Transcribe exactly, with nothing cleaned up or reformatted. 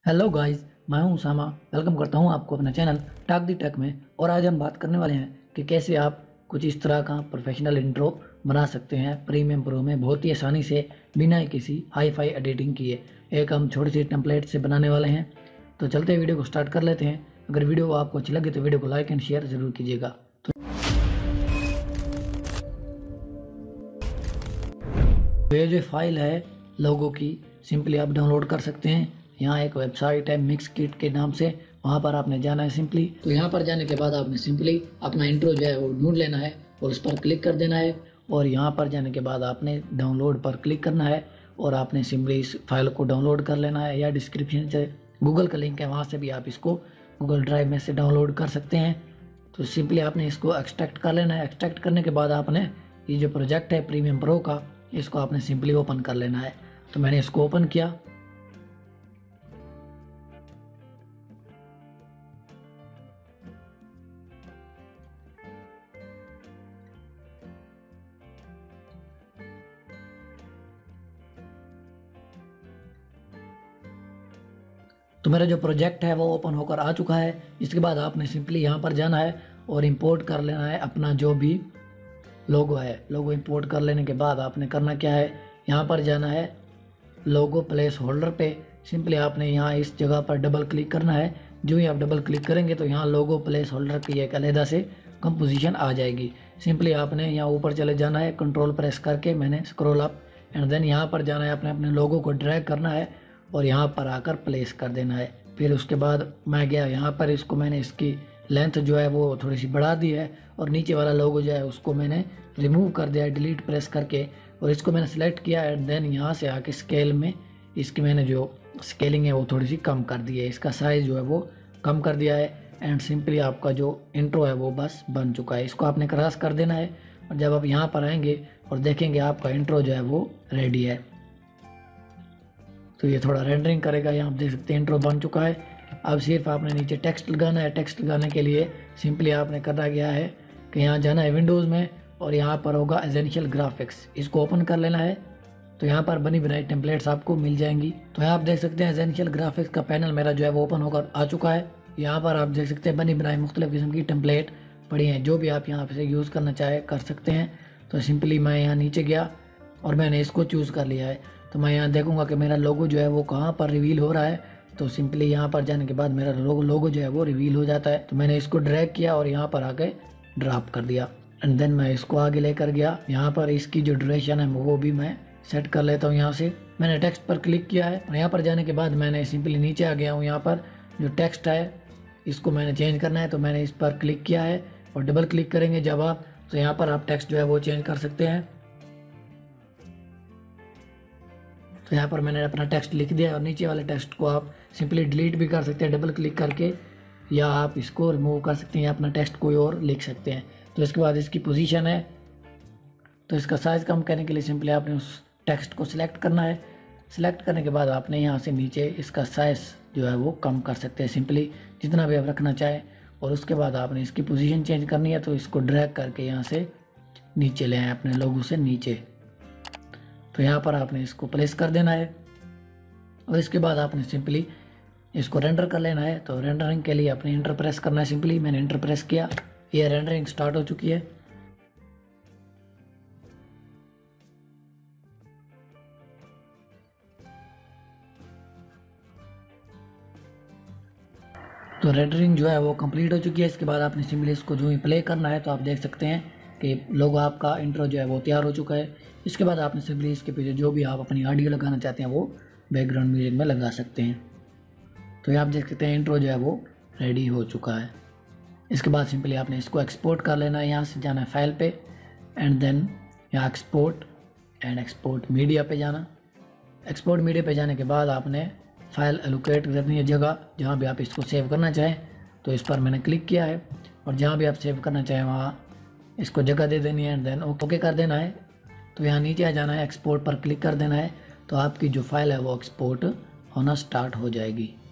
Hello guys, मैं हूं Usama. Welcome करता हूं आपको अपने चैनल टॉक दी टेक में। और आज हम बात करने वाले हैं कि कैसे आप कुछ इस तरह का प्रोफेशनल इंट्रो बना सकते हैं प्रीमियम प्रो में बहुत ही आसानी से, बिना किसी हाई फाई एडिटिंग किए। एक हम छोटी सी टेम्पलेट से बनाने वाले हैं। तो चलते वीडियो को स्टार्ट कर लेते हैं। अगर वीडियो आपको अच्छी लगे तो वीडियो को लाइक एंड शेयर जरूर कीजिएगा। तो ये जो फाइल है लोगो की, सिंपली आप डाउनलोड कर सकते हैं। यहाँ एक वेबसाइट है मिक्स किट के नाम से, वहाँ पर आपने जाना है सिंपली। तो यहाँ पर जाने के बाद आपने सिंपली अपना इंट्रो जो है वो ढूंढ लेना है और उस पर क्लिक कर देना है। और यहाँ पर जाने के बाद आपने डाउनलोड पर क्लिक करना है और आपने सिंपली इस फाइल को डाउनलोड कर लेना है, या डिस्क्रिप्शन से गूगल का लिंक है, वहाँ से भी आप इसको गूगल ड्राइव में से डाउनलोड कर सकते हैं। तो सिंपली आपने इसको एक्सट्रैक्ट कर लेना है। एक्सट्रैक्ट करने के बाद आपने ये जो प्रोजेक्ट है प्रीमियम प्रो का, इसको आपने सिंपली ओपन कर लेना है। तो मैंने इसको ओपन किया। तो मेरा जो प्रोजेक्ट है वो ओपन होकर आ चुका है। इसके बाद आपने सिंपली यहाँ पर जाना है और इंपोर्ट कर लेना है अपना जो भी लोगो है। लोगो इंपोर्ट कर लेने के बाद आपने करना क्या है, यहाँ पर जाना है लोगो प्लेस होल्डर पे। सिंपली आपने यहाँ इस जगह पर डबल क्लिक करना है। जो ही आप डबल क्लिक करेंगे तो यहाँ लोगो प्लेस होल्डर की एक अलहदा से कंपोजिशन आ जाएगी। सिंपली आपने यहाँ ऊपर चले जाना है, कंट्रोल प्रेस करके मैंने स्क्रॉल अप, एंड देन यहाँ पर जाना है, अपने अपने लोगो को ड्रैग करना है और यहाँ पर आकर प्लेस कर देना है। फिर उसके बाद मैं गया यहाँ पर, इसको मैंने इसकी लेंथ जो है वो थोड़ी सी बढ़ा दी है और नीचे वाला लोगो जो है उसको मैंने रिमूव कर दिया है डिलीट प्रेस करके। और इसको मैंने सेलेक्ट किया एंड देन यहाँ से आके स्केल में इसकी मैंने जो स्केलिंग है वो थोड़ी सी कम कर दी है, इसका साइज़ जो है वो कम कर दिया है। एंड सिंपली आपका जो इंट्रो है वो बस बन चुका है। इसको आपने क्रॉस कर देना है और जब आप यहाँ पर आएंगे और देखेंगे आपका इंट्रो जो है वो रेडी है। तो ये थोड़ा रेंडरिंग करेगा। यहाँ आप देख सकते हैं इंट्रो बन चुका है। अब सिर्फ आपने नीचे टेक्स्ट लगाना है। टेक्स्ट लगाने के लिए सिंपली आपने करना क्या है कि यहाँ जाना है विंडोज़ में और यहाँ पर होगा एसेंशियल ग्राफिक्स, इसको ओपन कर लेना है। तो यहाँ पर बनी बनाई टेम्पलेट्स आपको मिल जाएंगी। तो यहाँ आप देख सकते हैं एसेंशियल ग्राफिक्स का पैनल मेरा जो है वो ओपन होकर आ चुका है। यहाँ पर आप देख सकते हैं बनी बनाई मुख्तलिफ किस्म की टेम्पलेट पड़ी हैं, जो भी आप यहाँ से यूज़ करना चाहे कर सकते हैं। तो सिंपली मैं यहाँ नीचे गया और मैंने इसको चूज़ कर लिया है। तो मैं यहाँ देखूंगा कि मेरा लोगो जो है वो कहाँ पर रिवील हो रहा है। तो सिंपली यहाँ पर जाने के बाद मेरा लोगो लोगो जो है वो रिवील हो जाता है। तो मैंने इसको ड्रैग किया और यहाँ पर आके ड्रॉप कर दिया एंड देन मैं इसको आगे लेकर गया। यहाँ पर इसकी जो ड्यूरेशन है वो भी मैं सेट कर लेता हूँ। यहाँ से मैंने टेक्स्ट पर क्लिक किया है और यहाँ पर जाने के बाद मैंने सिंपली नीचे आ गया हूँ। यहाँ पर जो टेक्स्ट है इसको मैंने चेंज करना है, तो मैंने इस पर क्लिक किया है और डबल क्लिक करेंगे जब आप, तो यहाँ पर आप टेक्स्ट जो है वो चेंज कर सकते हैं। तो यहाँ पर मैंने अपना टेक्स्ट लिख दिया और नीचे वाले टेक्स्ट को आप सिंपली डिलीट भी कर सकते हैं डबल क्लिक करके, या आप इसको रिमूव कर सकते हैं या अपना टेक्स्ट कोई और लिख सकते हैं। तो इसके बाद इसकी पोजीशन है, तो इसका साइज़ कम करने के लिए सिंपली आपने उस टेक्स्ट को सिलेक्ट करना है। सिलेक्ट करने के बाद आपने यहाँ से नीचे इसका साइज़ जो है वो कम कर सकते हैं सिंपली, जितना भी आप रखना चाहें। और उसके बाद आपने इसकी पोजीशन चेंज करनी है, तो इसको ड्रैग करके यहाँ से नीचे ले आए अपने लोगों से नीचे। तो यहाँ पर आपने इसको प्लेस कर देना है और इसके बाद आपने सिंपली इसको रेंडर कर लेना है। तो रेंडरिंग के लिए आपने इंटर प्रेस करना है। सिंपली मैंने इंटर प्रेस किया, ये रेंडरिंग स्टार्ट हो चुकी है। तो रेंडरिंग जो है वो कंप्लीट हो चुकी है। इसके बाद आपने सिंपली इसको जो ही प्ले करना है, तो आप देख सकते हैं कि लोगो आपका इंट्रो जो है वो तैयार हो चुका है। इसके बाद आपने सिंपली इसके पीछे जो भी आप अपनी ऑडियो लगाना चाहते हैं वो बैकग्राउंड म्यूजिक में लगा सकते हैं। तो ये आप देख सकते हैं इंट्रो जो है वो रेडी हो चुका है। इसके बाद सिंपली आपने इसको एक्सपोर्ट कर लेना है। यहाँ से जाना है फाइल पे एंड देन यहाँ एक्सपोर्ट एंड एक्सपोर्ट मीडिया पे जाना। एक्सपोर्ट मीडिया पे जाने के बाद आपने फाइल एलोकेट करनी है जगह जहाँ भी आप इसको सेव करना चाहें। तो इस पर मैंने क्लिक किया है और जहाँ भी आप सेव करना चाहें वहाँ इसको जगह दे देनी है एंड देन ओके कर देना है। तो यहाँ नीचे आ जाना है, एक्सपोर्ट पर क्लिक कर देना है, तो आपकी जो फाइल है वो एक्सपोर्ट होना स्टार्ट हो जाएगी।